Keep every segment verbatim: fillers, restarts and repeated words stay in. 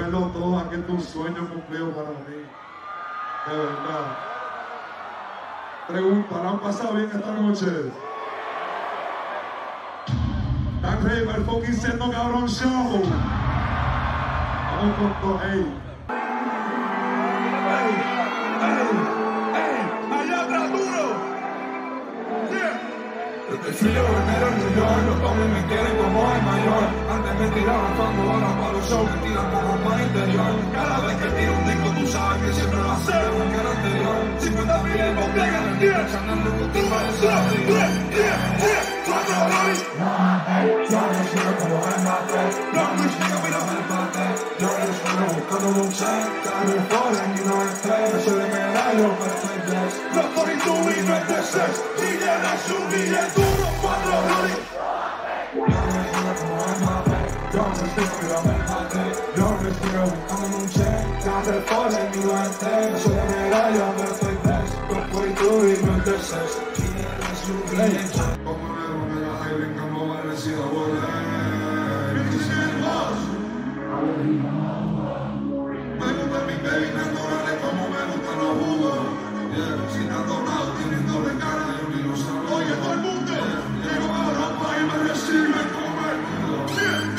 saberlo todo, aquí es un sueño cumplido para mí. De verdad. Pregunta, ¿la han pasado bien esta noche? ¿Están ready para el fucking Sendo Cabrón Show? Vamos con todo, hey. Hey, hey, hey, allá atrás duro. Yeah. Desde el frío venero en New York, los hombres me quieren como el mayor. Antes me tiraban fango, ahora para los shows me tiran como más interior. Cada vez que tiro un disco, tú sabes que siempre va a ser mejor que el anterior. cincuenta mil en botella en el día, chanando el último de ese anterior. Cuatro horas. Yo no sigo como el mate, no me sigo, mira el mate. Yo no sigo buscando un set, cada vez foren y no estrés. No soy de medallo, pero estoy blessed. Los cuarenta y dos y no es de sex, si llenas un billete duro, cuatro horas. Yo me sigo como el mate, yo me sigo, mira el mate. Yo me sigo buscando un set, cada vez foren y no estrés. No soy de medallo, pero estoy blessed. Los cuarenta y dos y no es de sex, si llenas un billete. Brincamos parecido a volver. Me gusta mi baby naturales como me gustan los jugos. Yeah, sin adornado, tienen doble cara y un dinosaurio. Oye, todo el mundo, llego a Europa y me reciben como el mundo.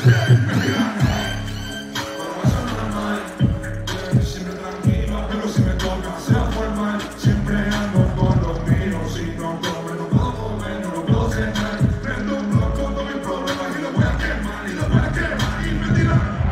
Pero eso no es mal, siempre tranquilo, pero si me toca sea formal, siempre ando con los míos. Si no come, no puedo comer, no lo puedo cenar. Prendo un bloco con mis problemas y lo voy a quemar, y lo voy a quemar y me tiran.